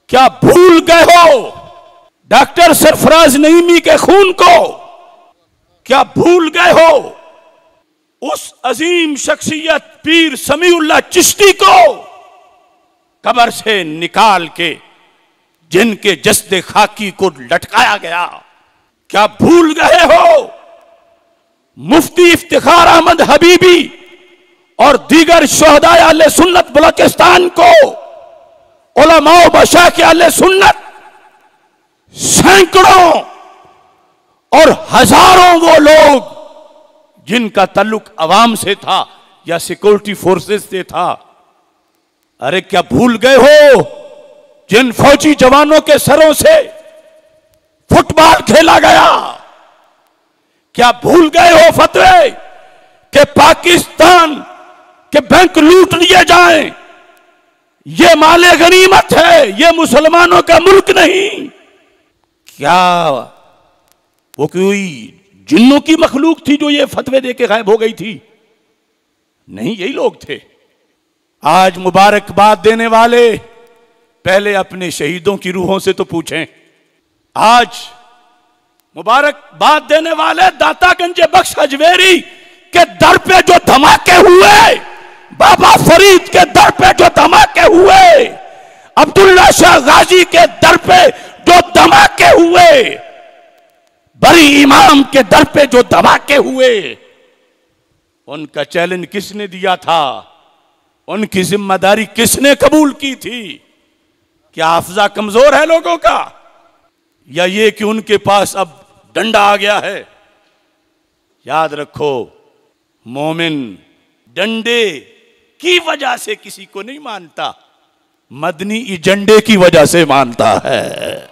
क्या भूल गए हो डॉक्टर सरफराज नईमी के खून को? क्या भूल गए हो उस अजीम शख्सियत पीर समीउल्लाह चिश्ती को कब्र से निकाल के जिनके जस्दे खाकी को लटकाया गया? क्या भूल गए हो मुफ्ती इफ्तिखार अहमद हबीबी और दीगर शोहदाए अहले सुन्नत बलोचिस्तान को, उलमाओ मशाइख अहले सुन्नत, सैकड़ों और हजारों वो लोग जिनका ताल्लुक अवाम से था या सिक्योरिटी फोर्सेस से था? अरे क्या भूल गए हो जिन फौजी जवानों के सरों से फुटबॉल खेला गया? क्या भूल गए हो फतवे कि पाकिस्तान के बैंक लूट लिए जाएं? ये माले गनीमत है, ये मुसलमानों का मुल्क नहीं। क्या वो कोई जिन्नों की मखलूक थी जो ये फतवे देके गायब हो गई थी? नहीं, यही लोग थे। आज मुबारकबाद देने वाले पहले अपने शहीदों की रूहों से तो पूछें। आज मुबारकबाद देने वाले दातागंज बख्श अजमेरी के दर पे जो धमाके हुए, बाबा फरीद के दर पे जो धमाके हुए, अब्दुल्ला शाह गाजी के दर पे जो धमाके हुए, बरी इमाम के दर पे जो धमाके हुए, उनका चैलेंज किसने दिया था? उनकी जिम्मेदारी किसने कबूल की थी? क्या हाफजा कमजोर है लोगों का, या ये कि उनके पास अब डंडा आ गया है? याद रखो, मोमिन डंडे की वजह से किसी को नहीं मानता, मदनी एजेंडे की वजह से मानता है।